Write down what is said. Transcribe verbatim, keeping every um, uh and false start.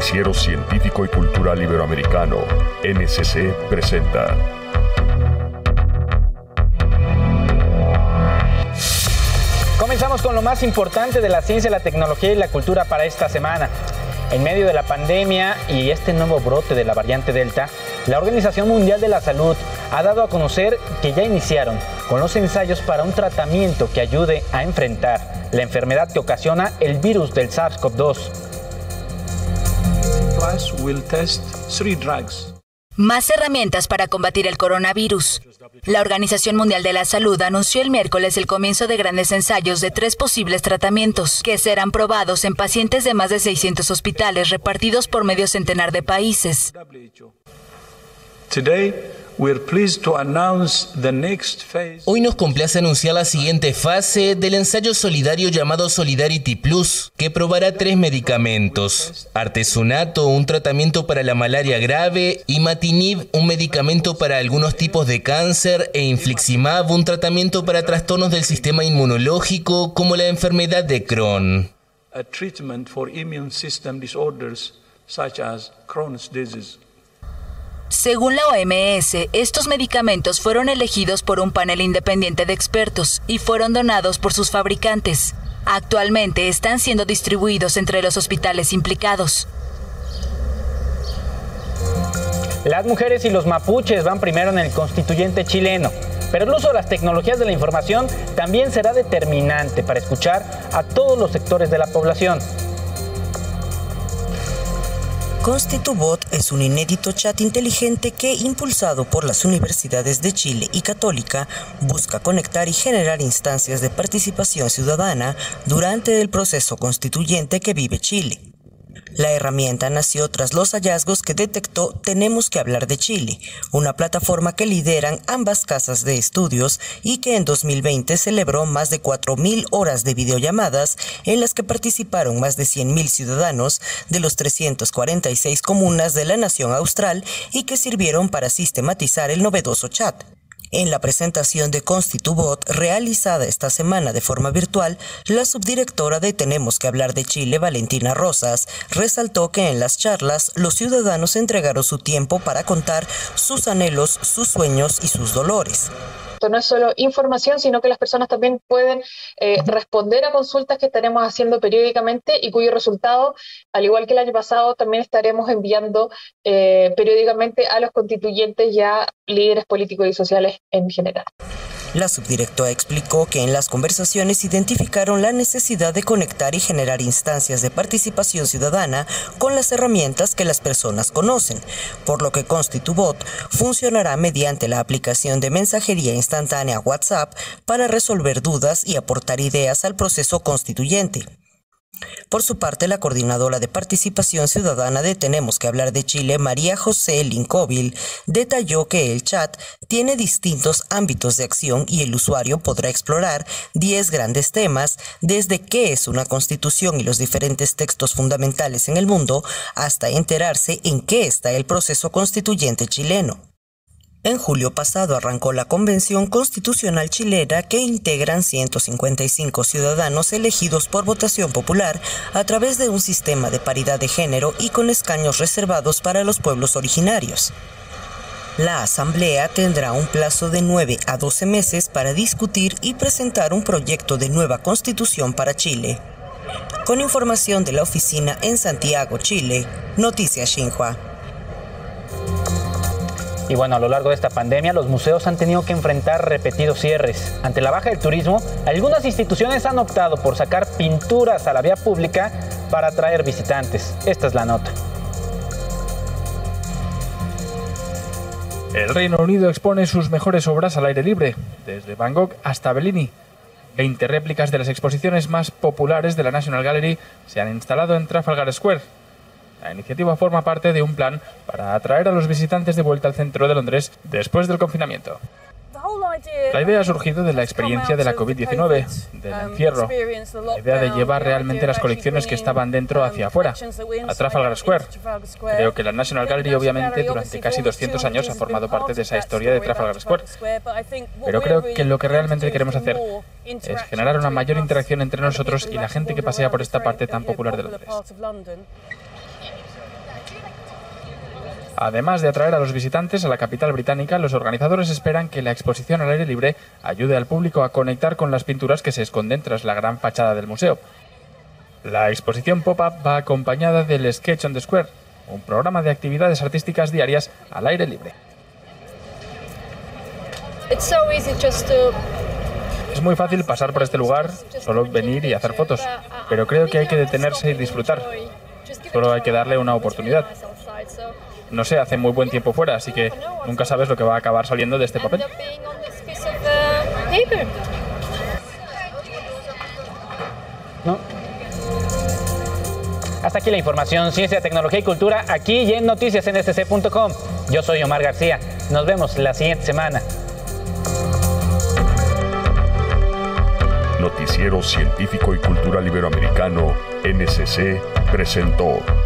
Noticiero Científico y Cultural Iberoamericano, N S C, presenta. Comenzamos con lo más importante de la ciencia, la tecnología y la cultura para esta semana. En medio de la pandemia y este nuevo brote de la variante Delta, la Organización Mundial de la Salud ha dado a conocer que ya iniciaron con los ensayos para un tratamiento que ayude a enfrentar la enfermedad que ocasiona el virus del SARS CoV dos. Más herramientas para combatir el coronavirus. La Organización Mundial de la Salud anunció el miércoles el comienzo de grandes ensayos de tres posibles tratamientos que serán probados en pacientes de más de seiscientos hospitales repartidos por medio centenar de países. Hoy nos complace anunciar la siguiente fase del ensayo solidario llamado Solidarity Plus, que probará tres medicamentos: artesunato, un tratamiento para la malaria grave, imatinib, un medicamento para algunos tipos de cáncer, e infliximab, un tratamiento para trastornos del sistema inmunológico como la enfermedad de Crohn. Según la O M S, estos medicamentos fueron elegidos por un panel independiente de expertos y fueron donados por sus fabricantes. Actualmente están siendo distribuidos entre los hospitales implicados. Las mujeres y los mapuches van primero en el constituyente chileno, pero el uso de las tecnologías de la información también será determinante para escuchar a todos los sectores de la población. ConstituBot es un inédito chat inteligente que, impulsado por las universidades de Chile y Católica, busca conectar y generar instancias de participación ciudadana durante el proceso constituyente que vive Chile. La herramienta nació tras los hallazgos que detectó Tenemos que hablar de Chile, una plataforma que lideran ambas casas de estudios y que en dos mil veinte celebró más de cuatro mil horas de videollamadas en las que participaron más de cien mil ciudadanos de los trescientas cuarenta y seis comunas de la nación austral y que sirvieron para sistematizar el novedoso chat. En la presentación de ConstituBot, realizada esta semana de forma virtual, la subdirectora de Tenemos que hablar de Chile, Valentina Rosas, resaltó que en las charlas los ciudadanos entregaron su tiempo para contar sus anhelos, sus sueños y sus dolores. No es solo información, sino que las personas también pueden eh, responder a consultas que estaremos haciendo periódicamente y cuyo resultado, al igual que el año pasado, también estaremos enviando eh, periódicamente a los constituyentes y a líderes políticos y sociales en general. La subdirectora explicó que en las conversaciones identificaron la necesidad de conectar y generar instancias de participación ciudadana con las herramientas que las personas conocen, por lo que ConstituBot funcionará mediante la aplicación de mensajería instantánea WhatsApp para resolver dudas y aportar ideas al proceso constituyente. Por su parte, la coordinadora de participación ciudadana de Tenemos que hablar de Chile, María José Lincóvil, detalló que el chat tiene distintos ámbitos de acción y el usuario podrá explorar diez grandes temas, desde qué es una constitución y los diferentes textos fundamentales en el mundo, hasta enterarse en qué está el proceso constituyente chileno. En julio pasado arrancó la Convención Constitucional Chilena, que integran ciento cincuenta y cinco ciudadanos elegidos por votación popular a través de un sistema de paridad de género y con escaños reservados para los pueblos originarios. La Asamblea tendrá un plazo de nueve a doce meses para discutir y presentar un proyecto de nueva Constitución para Chile. Con información de la oficina en Santiago, Chile, Noticias Xinhua. Y bueno, a lo largo de esta pandemia, los museos han tenido que enfrentar repetidos cierres. Ante la baja del turismo, algunas instituciones han optado por sacar pinturas a la vía pública para atraer visitantes. Esta es la nota. El Reino Unido expone sus mejores obras al aire libre, desde Van Gogh hasta Bellini. veinte réplicas de las exposiciones más populares de la National Gallery se han instalado en Trafalgar Square. La iniciativa forma parte de un plan para atraer a los visitantes de vuelta al centro de Londres después del confinamiento. La idea ha surgido de la experiencia de la COVID diecinueve, del encierro, la idea de llevar realmente las colecciones que estaban dentro hacia afuera, a Trafalgar Square. Creo que la National Gallery obviamente durante casi doscientos años ha formado parte de esa historia de Trafalgar Square, pero creo que lo que realmente queremos hacer es generar una mayor interacción entre nosotros y la gente que pasea por esta parte tan popular de Londres. Además de atraer a los visitantes a la capital británica, los organizadores esperan que la exposición al aire libre ayude al público a conectar con las pinturas que se esconden tras la gran fachada del museo. La exposición pop-up va acompañada del Sketch on the Square, un programa de actividades artísticas diarias al aire libre. Es muy fácil pasar por este lugar, solo venir y hacer fotos, pero creo que hay que detenerse y disfrutar. Solo hay que darle una oportunidad. No sé, hace muy buen tiempo fuera, así que nunca sabes lo que va a acabar saliendo de este papel. ¿No? Hasta aquí la información, ciencia, tecnología y cultura, aquí y en noticias N S C punto com. Yo soy Omar García. Nos vemos la siguiente semana. Noticiero Científico y Cultural Iberoamericano, N S C, presentó.